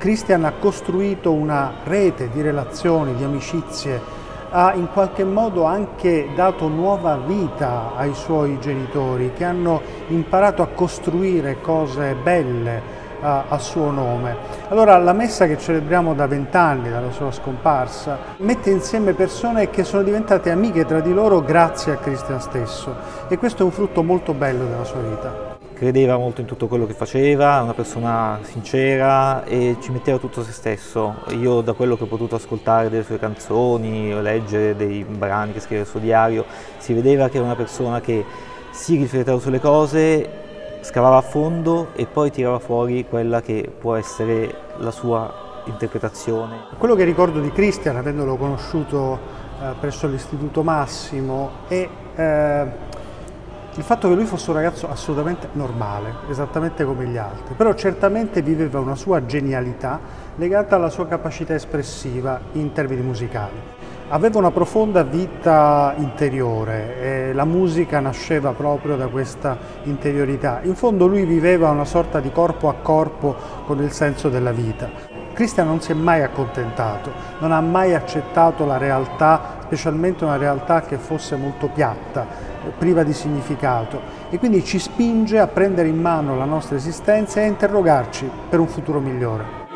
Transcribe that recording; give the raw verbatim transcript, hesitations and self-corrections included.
Christian ha costruito una rete di relazioni, di amicizie, ha in qualche modo anche dato nuova vita ai suoi genitori che hanno imparato a costruire cose belle a, a suo nome. Allora la messa che celebriamo da vent'anni, dalla sua scomparsa, mette insieme persone che sono diventate amiche tra di loro grazie a Christian stesso, e questo è un frutto molto bello della sua vita. Credeva molto in tutto quello che faceva, una persona sincera e ci metteva tutto se stesso. Io, da quello che ho potuto ascoltare delle sue canzoni o leggere dei brani che scrive nel suo diario, si vedeva che era una persona che si rifletteva sulle cose, scavava a fondo e poi tirava fuori quella che può essere la sua interpretazione. Quello che ricordo di Christian, avendolo conosciuto eh, presso l'Istituto Massimo, è eh, il fatto che lui fosse un ragazzo assolutamente normale, esattamente come gli altri, però certamente viveva una sua genialità legata alla sua capacità espressiva in termini musicali. Aveva una profonda vita interiore e la musica nasceva proprio da questa interiorità. In fondo lui viveva una sorta di corpo a corpo con il senso della vita. Christian non si è mai accontentato, non ha mai accettato la realtà, specialmente una realtà che fosse molto piatta, priva di significato, e quindi ci spinge a prendere in mano la nostra esistenza e a interrogarci per un futuro migliore.